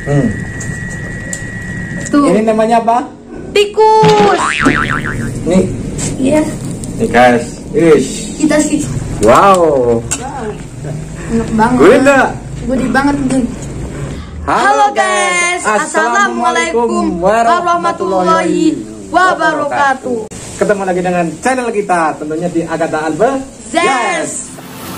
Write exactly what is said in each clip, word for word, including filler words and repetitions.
Hmm. Tuh. Ini namanya apa? Tikus. Nih. Iya. Nih guys. Ish. Kita sih. Wow. Wow. Enak banget. Gurih enggak? Gurih banget nih. Halo guys. Assalamualaikum warahmatullahi wabarakatuh. Ketemu lagi dengan channel kita, tentunya di Agatha Alba. Yes.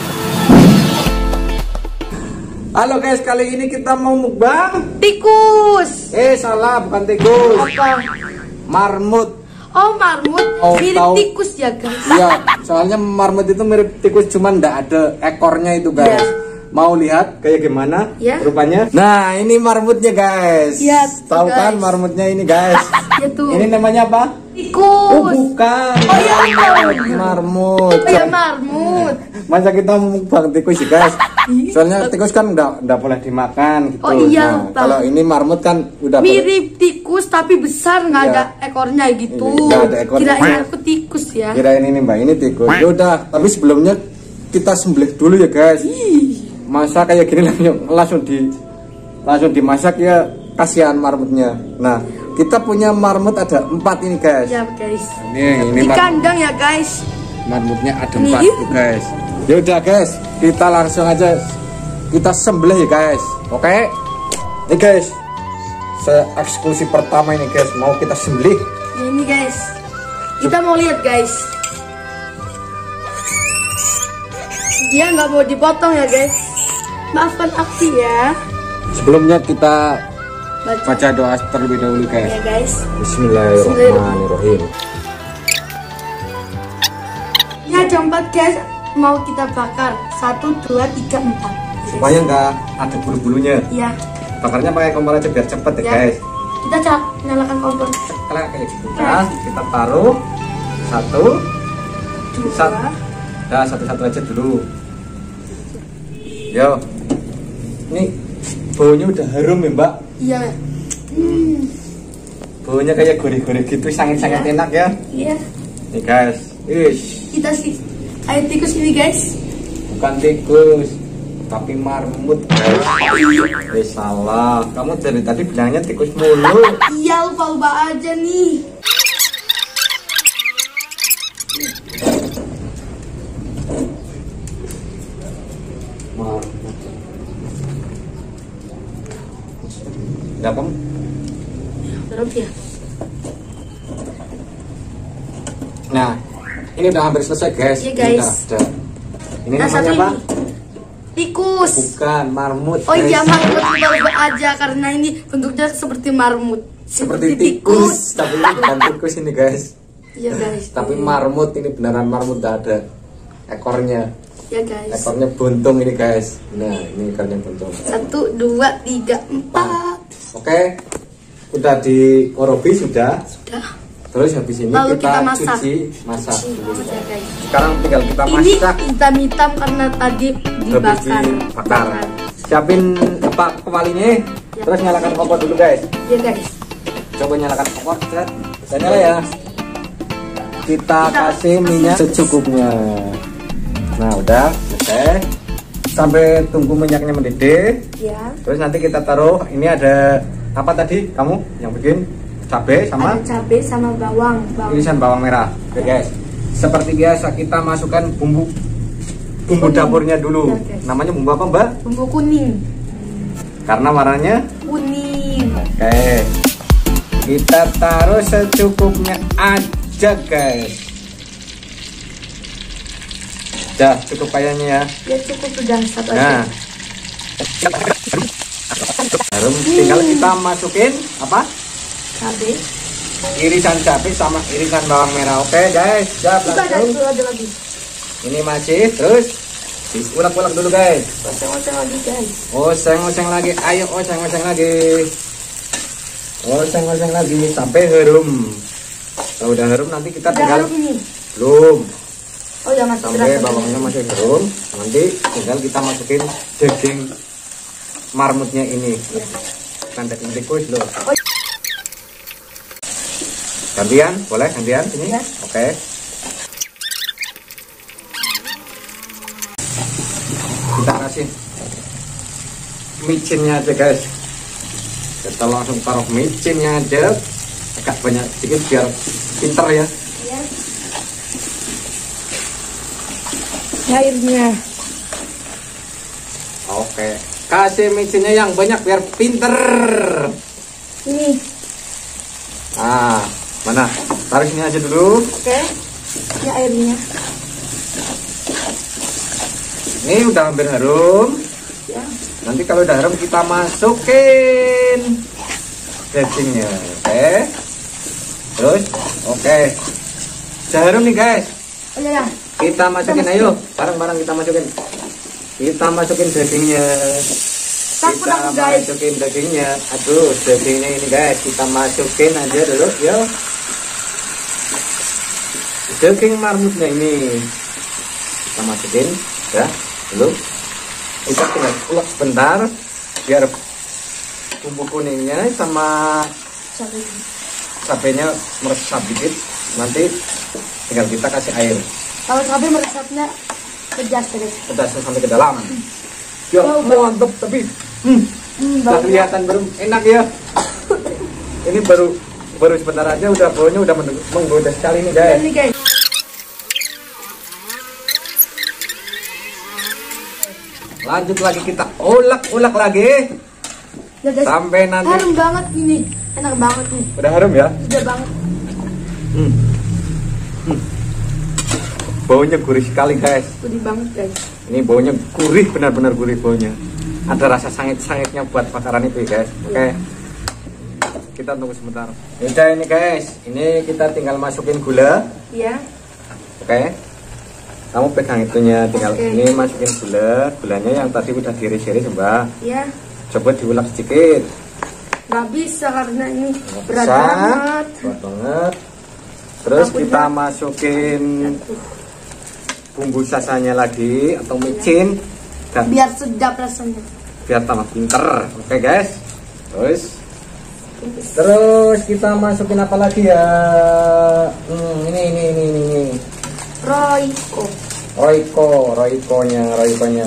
Halo guys, kali ini kita mau mukbang Tikus. Eh salah, bukan tikus. Apa? Marmut. Oh marmut, Oh, mirip tahu. tikus ya guys. Iya, soalnya marmut itu mirip tikus, cuman nggak ada ekornya itu guys. Ya. Mau lihat kayak gimana Ya. rupanya? Nah, ini marmutnya guys. Ya, Tahu guys. kan marmutnya ini guys? Ya tuh. Ini namanya apa? Tikus. Oh bukan. Oh, iya. Marmut. Oh ya marmut. Masa kita mau mukbang tikus sih guys? Soalnya tikus kan udah udah boleh dimakan gitu. Oh, iya, Nah, lupa. kalau ini marmut kan udah boleh. Mirip tikus tapi besar, nggak Iya. ada ekornya gitu. Ini nggak ada ekornya. Kirain aku tikus ya. Kirain ini mbak, ini tikus. Ya udah, tapi sebelumnya kita sembelih dulu ya guys. Masa kayak gini langsung langsung di langsung dimasak ya, kasihan marmutnya. Nah, kita punya marmut ada empat ini guys. Ya guys. Ini ini Di mar kandang ya guys. marmutnya ada Nih. empat tuh guys. Ya udah guys, kita langsung aja kita sembelih ya guys. Oke. Nih guys, se eksekusi pertama ini guys, mau kita sembelih. Ini guys. Kita mau lihat guys. Dia nggak mau dipotong ya guys. Maafkan aku ya. Sebelumnya kita Baca, baca doa terlebih dahulu guys. ya guys. Bismillahirrahmanirrahim. Ya jam empat guys. Mau kita bakar. Satu, dua, tiga, empat. Supaya nggak ada bulu-bulunya. Ya. Bakarnya pakai kompor aja biar cepet ya, Ya. guys. Kita cak nyalakan kompor. Kalau kayak gitu, nah, kita taruh satu, Dua. Sat- nah satu-satu aja dulu. Yo, ini baunya udah harum ya mbak. Iya. Hmm. Baunya kayak gurih-gurih gitu, sangat-sangat Ya. enak ya. Iya. Nih guys, ish, Kita sih. Ayo tikus ini guys. bukan tikus, tapi marmut guys. Eh salah, kamu dari tadi bilangnya tikus mulu. Iya lupa-lupa aja nih. Marmut. Udah kamu? Terus ya. Nah, ini udah hampir selesai guys. Iya, Ini guys. udah ada. Ini Nah, namanya satu apa? ini. Tikus. Bukan marmut. Oh guys. iya marmut, lupa-lupa aja karena ini bentuknya seperti marmut. Seperti tikus, tapi ini bukan tikus ini guys. Iya guys. Tapi marmut, ini beneran marmut, gak ada ekornya. Ya guys. Ekornya buntung ini guys. Nah, ini ekornya buntung. Satu, dua, tiga, empat. Oke, udah dikorobi sudah. Sudah. Terus habis ini Lalu kita, kita masak. cuci, masak dulu. Ya guys. Sekarang tinggal kita Ini masak. hitam-hitam karena tadi dibakar. Dibakar. Siapin apa kepalinya. Ya. Terus nyalakan kompor dulu guys. Ya guys. Coba nyalakan kompor. Set. Dan nyala ya. Kita Kita kasih minyak secukupnya. Nah udah selesai. Sampai tunggu minyaknya mendidih. Ya. Terus nanti kita taruh. Ini ada apa tadi kamu yang bikin? Cabai sama Ada cabai sama bawang. Bawang. irisan bawang merah. Oke guys. Seperti biasa kita masukkan bumbu bumbu Kuning. dapurnya dulu. Ya, guys. Namanya bumbu apa mbak? Bumbu kuning. Karena warnanya. Kuning. Oke. Kita taruh secukupnya aja guys. Udah cukup kayaknya ya. Ya cukup sudah satu Nah. aja. Harum, tinggal kita masukin apa? Cabai. Irisan cabai sama irisan bawang merah. Oke guys, siap Itu ada, langsung. itu ada lagi. Ini masih terus diulek-ulek dulu guys. Oseng-oseng lagi guys. Oseng-oseng lagi, ayo oseng-oseng lagi. Oseng-oseng lagi sampai harum. Kalau udah harum nanti kita Udah tinggal harum ini. belum. Oh ya masih Sampai terasa. bawangnya masih harum, nanti tinggal kita masukin daging marmutnya ini. Kan daging tikus loh. Oh. Gantian, boleh gantian sini? Ya. Oke. Kita kasih micinnya aja guys. Kita langsung taruh micinnya aja, agak banyak sedikit biar pinter ya. Iya. Airnya. Oke, kasih micinnya yang banyak biar pinter. Ini. Ah, mana? Taruh sini aja dulu. Oke. Ini airnya. Ini udah hampir harum. Ya. Nanti kalau udah harum kita masukin dagingnya, oke? Terus, oke. Udah harum nih guys. Oh ya. Kita masukin, ayo, bareng-bareng kita masukin. Kita masukin dagingnya. Takut Kita aku guys. masukin dagingnya. Aduh, dagingnya ini guys, kita masukin aja dulu, yo. Daging marmutnya ini kita masukin, ya, dulu. Kita tinggal ulek sebentar biar bumbu kuningnya sama Cabai. cabenya meresap dikit. Nanti tinggal kita kasih air. Kalau cabai meresapnya pedas guys. Pedasnya sampai ke dalam. Ya, Oh, mantap tapi hmm, Hmm, udah baunya. kelihatan baru enak ya. Ini baru baru sebentar aja udah baunya udah menggoda sekali nih guys. Ini guys. Lanjut lagi kita ulek-ulek lagi Ya guys. sampai nanti. Harum banget ini. Enak banget nih. Udah harum ya? Sudah banget. Hmm. Hmm. Baunya gurih sekali guys. Gurih banget guys. Ini baunya gurih, benar-benar gurih baunya. Ada rasa sangit-sangitnya buat bakaran itu ya guys. Oke. Kita tunggu sebentar. Udah ini guys, ini kita tinggal masukin gula. Iya. Oke. Kamu pegang itunya, tinggal Oke. ini masukin gula. Gulanya yang tadi udah diiris-iris Mbak. Iya. Coba diulek sedikit. Nggak bisa karena ini Nggak berat bisa. banget. Berat banget. Terus Takutnya- kita masukin bumbu sasanya lagi atau micin. Dan Biar sedap rasanya. biar tambah pinter. Oke guys. Terus terus kita masukin apa lagi ya? Hmm, ini ini ini ini. ini. Royco. Royco, Royco-nya, Royco-nya.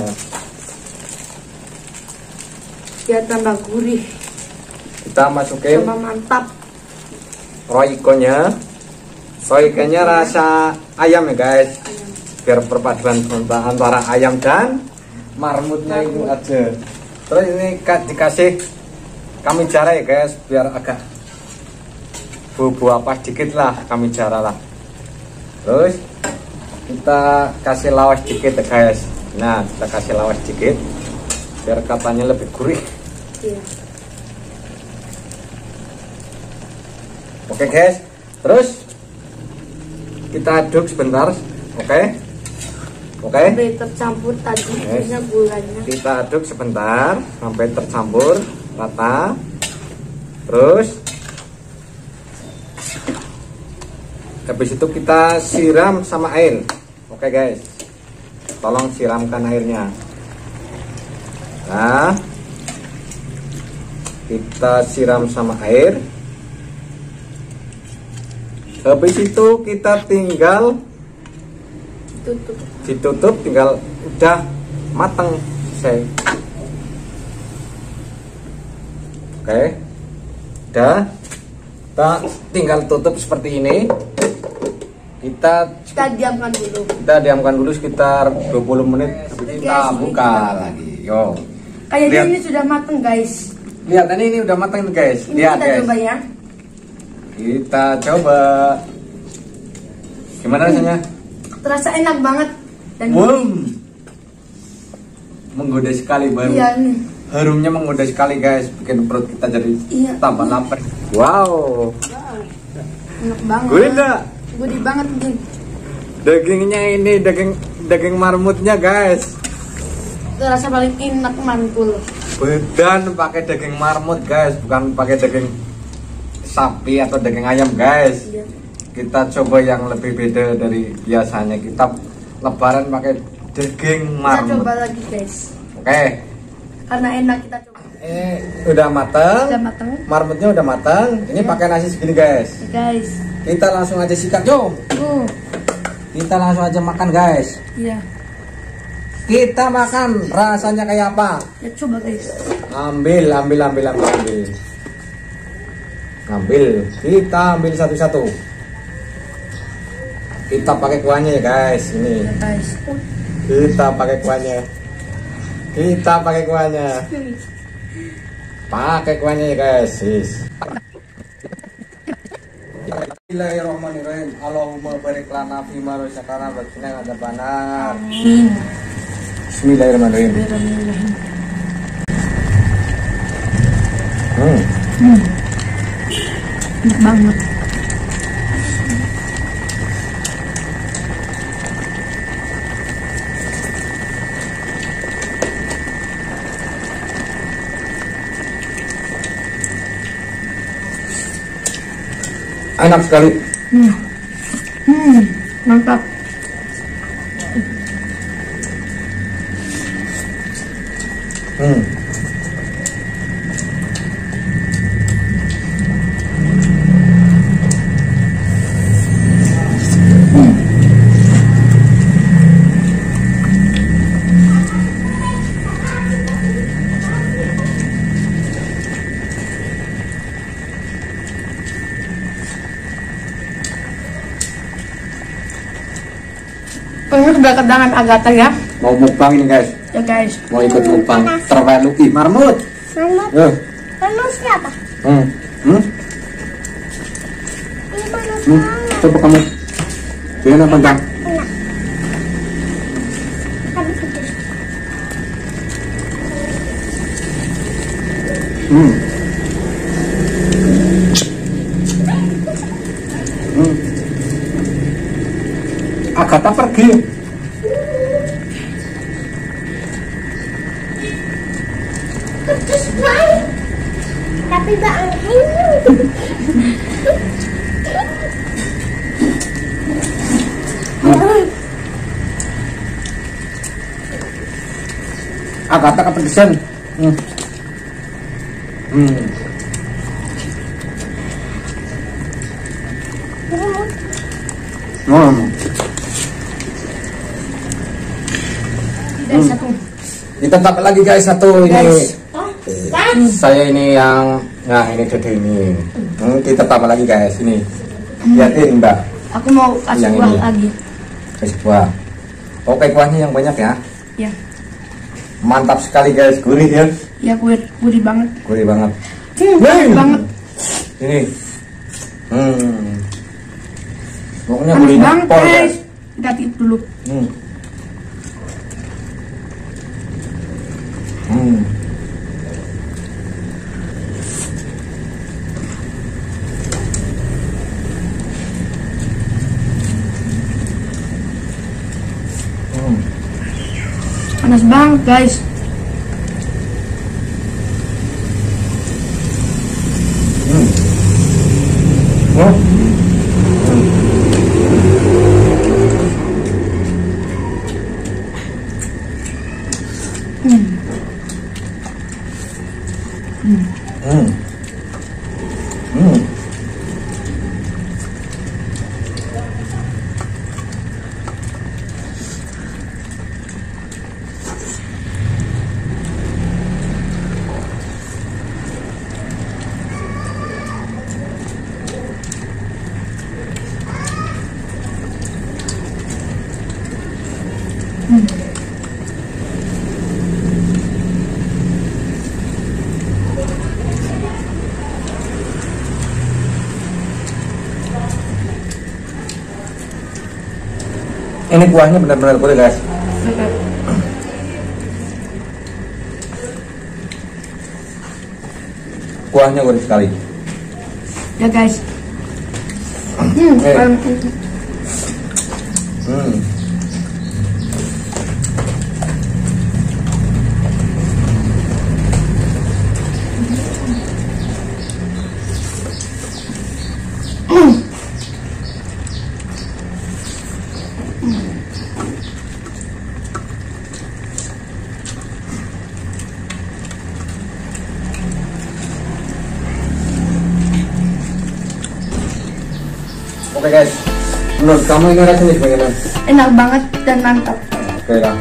Biar tambah gurih. Kita masukin Tambah mantap. Royco-nya. Royco-nya rasa ayam ya guys. Biar perpaduan antara ayam dan marmutnya itu aja. Terus ini ka- dikasih kami jara ya guys, biar agak bumbu apa dikit lah kami jara lah. Terus kita kasih lawas dikit ya guys. Nah, kita kasih lawas dikit biar katanya lebih gurih. Iya. Oke guys. Terus kita aduk sebentar. Oke. Oke. Sampai tercampur tadi Yes. punya gulanya. Kita aduk sebentar sampai tercampur rata. Terus habis itu kita siram sama air. Oke guys, tolong siramkan airnya. Nah, kita siram sama air. Habis itu kita tinggal Tutup. ditutup, tinggal udah mateng selesai. Oke, udah, kita tinggal tutup seperti ini. Kita Kita diamkan dulu. kita diamkan dulu sekitar dua puluh menit. Habis kita buka lagi. Yo, Kayaknya Lihat. ini sudah mateng guys. lihat ini ini udah mateng guys. Ini Lihat kita guys. coba ya. Kita coba. Gimana rasanya? Terasa enak banget dan Wow, menggoda sekali baru. iya nih. Harumnya menggoda sekali guys, bikin perut kita jadi Iya. tambah lapar. Wow, Wow. Enak banget. gurih enggak? Gurih banget nih. Dagingnya ini daging daging marmutnya guys. Terasa paling enak mantul. Bedan pakai daging marmut guys, bukan pakai daging sapi atau daging ayam guys. Iya. Kita coba yang lebih beda dari biasanya. Kita lebaran pakai daging Kita marmut. coba lagi guys. Oke, Karena enak kita coba. ini udah matang. Udah mateng. Marmutnya udah matang. Ini Iya. pakai nasi segini guys. Guys. Kita langsung aja sikat yo. Uh. Kita langsung aja makan guys. Iya. Kita makan rasanya kayak apa? Ya coba guys. Ambil, ambil, ambil, ambil, ambil. Ambil, kita ambil satu-satu. Kita pakai kuahnya ya guys, ini. Ya guys. Kita pakai kuahnya. Kita pakai kuahnya. Pakai kuahnya ya guys. Yes. Bismillahirrahmanirrahim. Allahumma barik lana fi ma razaqtana wa qina adzabannar. Amin. Bismillahirrahmanirrahim. Hmm. Hmm. Enak banget. Enak sekali. Hmm. Hmm. Mantap. Hmm. Ini udah kedangan Agatha ya. Mau mukbang ini guys. Ya guys. Mau ikut mukbang terbaluki marmut. Marmut. Eh. Marmut siapa? Hmm. Hmm. Ini marmut. Hmm. Coba kamu. Biar apa enggak? Enak. Habis itu. Hmm. Hmm. Agatha pergi. Pedes banget. Tapi bang ini. Agatha kepedesan. Hmm. Hmm. Hmm. Dan satu. Kita tambah lagi guys satu ini. Guys. Hmm. Saya ini yang, nah ini Dede ini. Hmm, kita tambah lagi guys ini. Lihatin Mbak. Aku mau kasih Yang kuah ini. lagi. Kasih kuah. Oke kuahnya yang banyak ya. Ya. Mantap sekali guys, gurih ya. Ya gurih, gurih banget. Gurih banget. Hmm, gurih banget. Ini. Hmm. Pokoknya Panas gurihnya banget pol guys. guys. Kita tip dulu. Hmm. Hmm. Hmm. Panas banget guys. Hmm. Oh. Hmm. Hmm. Hmm. Hmm. Hmm. Ini kuahnya benar-benar gurih guys. Kuahnya gurih sekali. Ya guys. Hmm. Eh. um, Hmm. Oke guys, menurut kamu ini rasanya gimana? Enak banget dan mantap. Oke lah.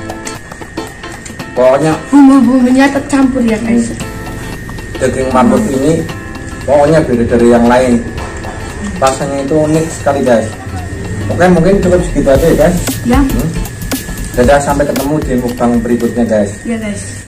Pokoknya Bumbu-bumbunya tercampur ya guys. daging marmut ini pokoknya beda dari yang lain, rasanya itu unik sekali guys. Oke, mungkin cukup segitu aja ya guys. Ya. hmm. Dadah, sampai ketemu di mukbang berikutnya guys. Ya guys.